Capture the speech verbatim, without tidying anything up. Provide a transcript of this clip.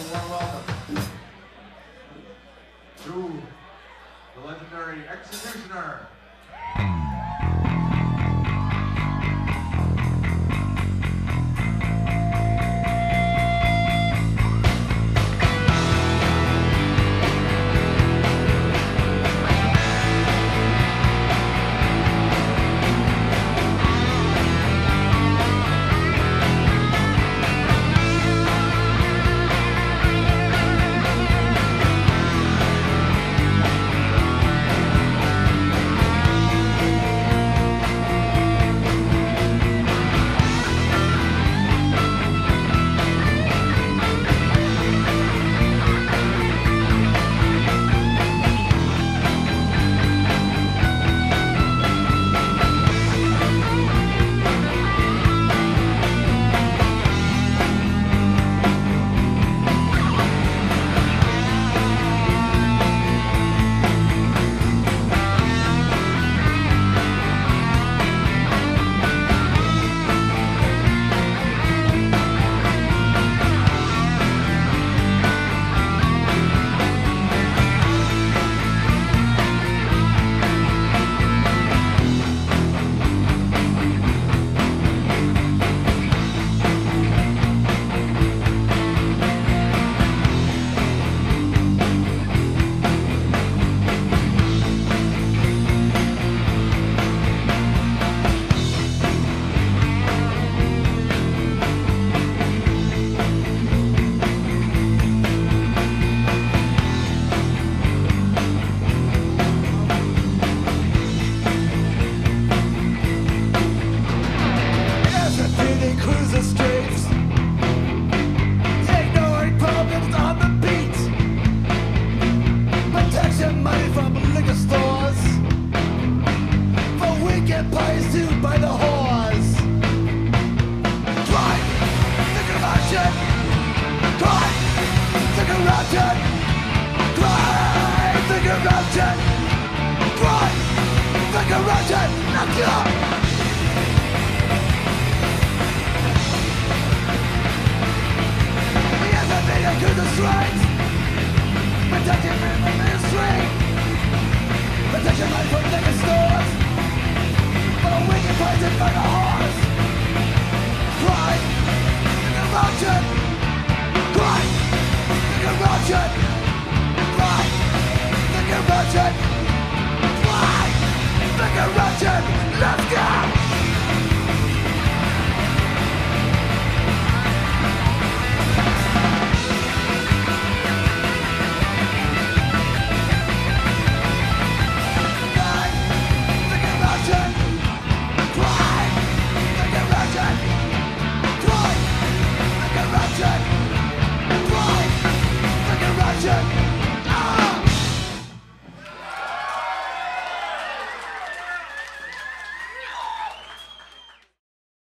warm welcome to the legendary Executioner. By the whores. Drive the corruption. Drive the corruption. Drive the corruption. Drive the corruption. Now go. We have a million to the strength. Protecting men from the street. Protecting men from liquor stores. For the wicked poison by the horse. Cry in the mountain.